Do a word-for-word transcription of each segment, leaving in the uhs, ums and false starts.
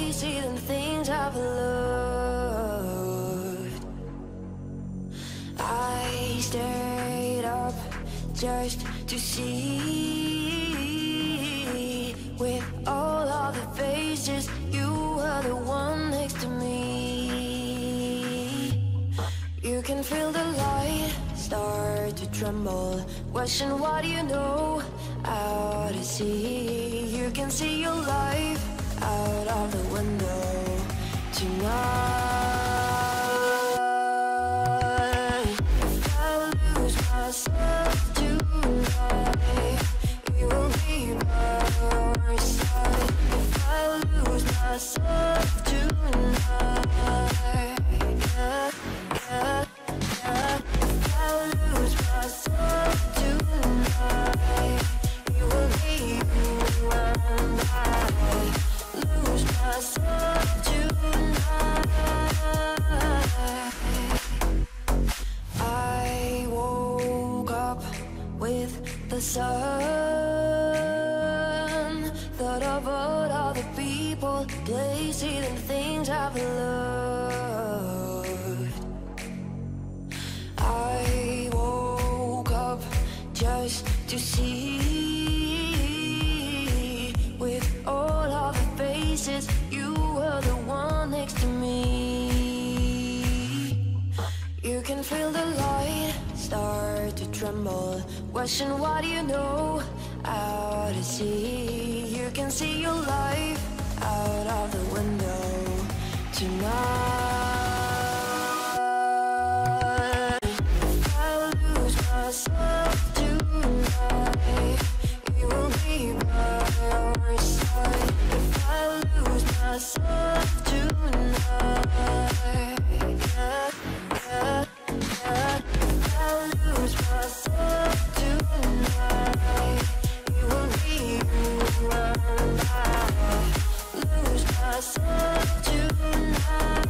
places and things I've loved. I stayed up just to see, with all of the faces, you were the one next to me. You can feel the light start to tremble, question what you know out to sea. You can see your life out of the window tonight. If I lose myself tonight, you will be by your side. If I lose myself tonight, yeah, yeah, yeah. If I lose myself tonight, it will be you and I. Lose myself tonight. I woke up with the sun, thought of all the people, places and things I've loved. I woke up just to see, with all of the faces, you were the one next to me. You can feel the light start to tremble, question what you know out to sea. You can see your life out of the window tonight. If I lose myself tonight, you will be by your side. If I lose myself tonight, yeah, yeah, yeah. If I lose myself tonight, it will be you and I. Lose myself tonight.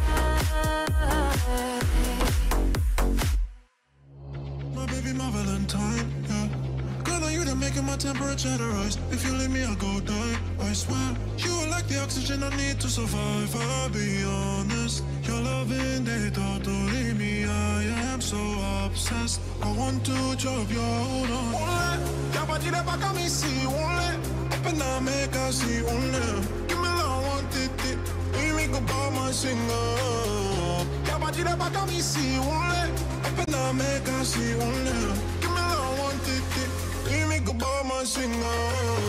My baby, my Valentine, yeah. Girl, are you that making my temperature rise? If you leave me, I'll go die, I swear. You are like the oxygen I need to survive, I'll be honest. Your loving, they totally me, I am so obsessed. I want to drop your hold on. Ole, ya bati de baka mi si, ole. Open up, make I see, ole. Give me love, want it, it. We make a ball, my singer. Ya bati de baka mi si, ole. Open up, make I see, ole. Give me love, want it, it. We make a ball, my singer.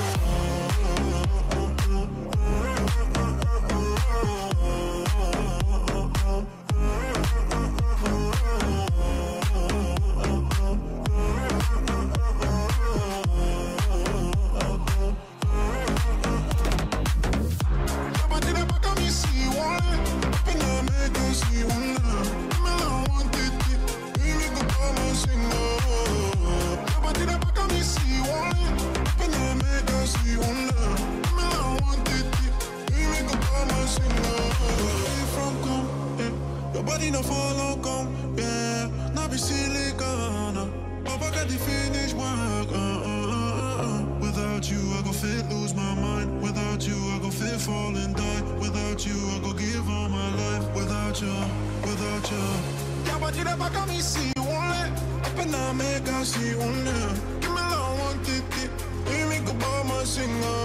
No follow come, yeah. Now be silicone. Papa got the finish work. Uh, uh, uh, uh. Without you, I go fit lose my mind. Without you, I go fit fall and die. Without you, I go give all my life. Without you, without you. Yeah, but you never got me see one. Up and I make I see one. Give me love, one titty. We make a ball, my singer.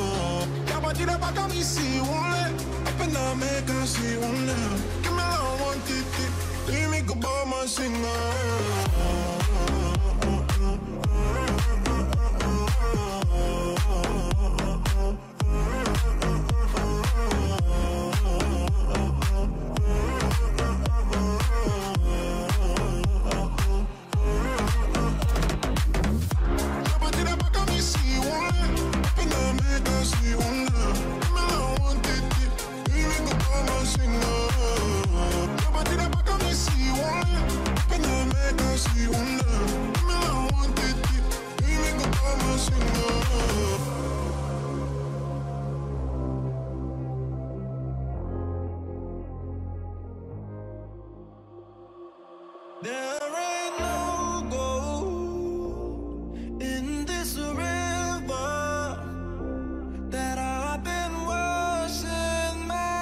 Yeah, but you never got me see one. Up and I make I see one. Give me love, one titty. We make a ball, my singer. That I've been washing my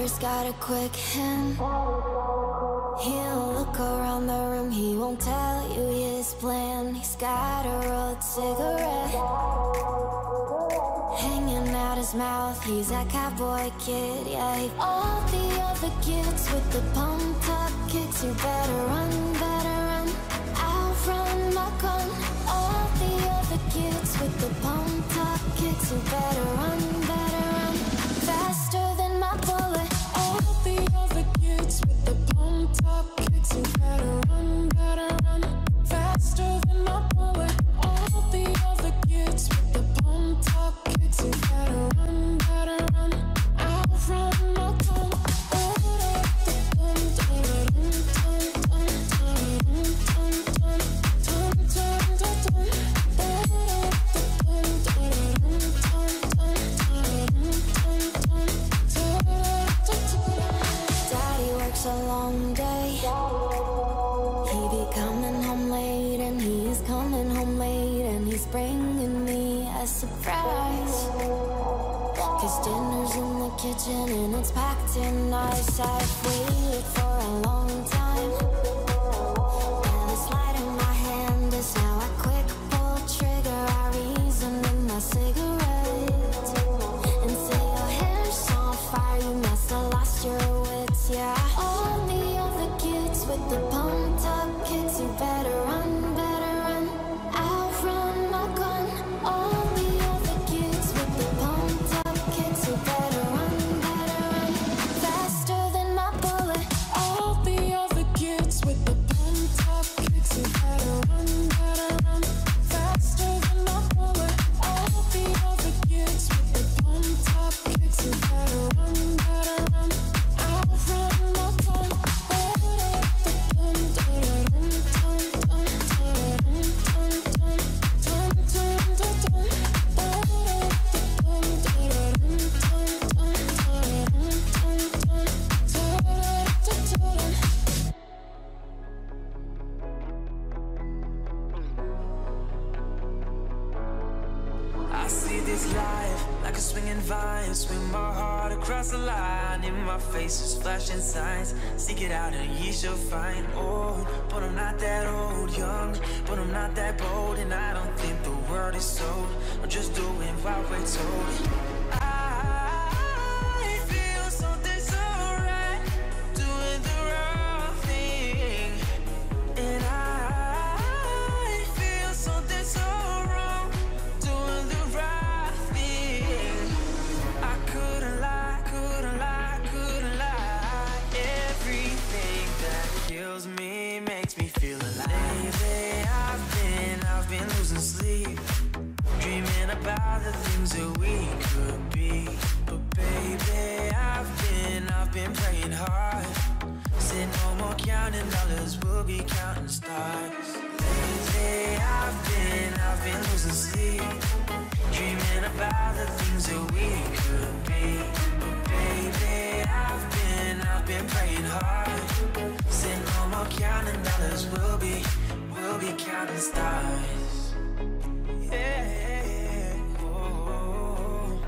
father's got a quick hand. He'll look around the room, he won't tell you his plan. He's got a rolled cigarette hanging out his mouth, he's that cowboy kid, yeah. All the other kids with the pumped up kicks, you better run, better run, outrun my gun. All the other kids with the pumped up kicks, you better run, better run, faster than my bullet. All the other kids with the pumped up kicks, you better run, better run, faster than my bullet. All the other kids with the pumped up kicks, you better run, better run, outrun my gun. Daddy works a long day, he be coming home late, and he's coming home late, and he's bringing me a surprise. Cause dinner's in the kitchen and it's packed in nice. I've waited for a long time, and this light in my hand is now a quick pull trigger. I reason in my cigarette and say your hair's on fire, you must have lost your wits, yeah. All the other kids with the pumped up kicks, you better run, better run, outrun my gun. All the other kids with the pumped up kicks, you better run, better run, faster than my bullet. All the other kids with the pumped up kicks, you better run, better run, faster than my bullet. All the other kids with the pumped up kicks, you better run, better run, outrun my gun. I see this life like a swinging vine, swing my heart across the line. In my face is flashing signs, seek it out and ye shall find. Old, but I'm not that old. Young, but I'm not that bold. And I don't think the world is sold, I'm just doing what we're told. I feel something so right, doing the wrong thing. And I feel something so wrong, doing the right thing. I couldn't lie, couldn't lie, couldn't lie. Everything that kills me makes me feel alive. Lately I've been, I've been losing sleep, dreaming about the things that we could be. But baby, I've been, I've been praying hard. Said no more counting dollars, we'll be counting stars. Lately I've been, I've been losing sleep, dreaming about the things that we could be. But baby, I've been, I've been praying hard. Said no more counting dollars, we'll be, we'll be counting stars. Yeah, oh.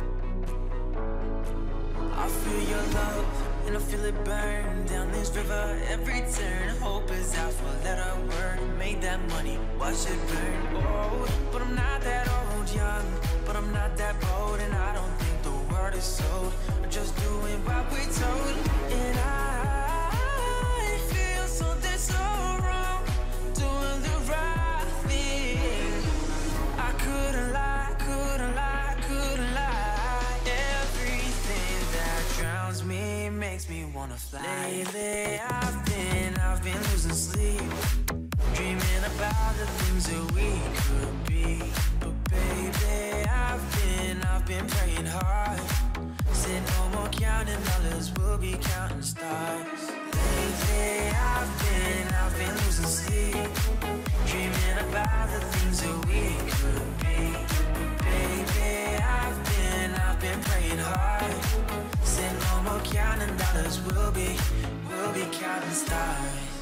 I feel your love and I feel it burn down this river every turn. Hope is out for letter word. Made that money, watch it burn. Oh, but I'm not that old. Young, but I'm not that bold. And I don't think the word is sold, I'm just doing what we're told. And I feel something so wrong, doing the right thing. I couldn't lie, couldn't lie, couldn't lie. Everything that drowns me makes me wanna fly. Lately I've been, I've been losing sleep, dreaming about the things that we could be. But baby, I've been, I've been praying hard. Said no more counting dollars, we'll be counting stars. Lately I've been, I've been losing sleep, dreaming about the things that we could be. But baby, I've been, I've been praying hard. Said no more counting dollars, we'll be, we'll be counting stars.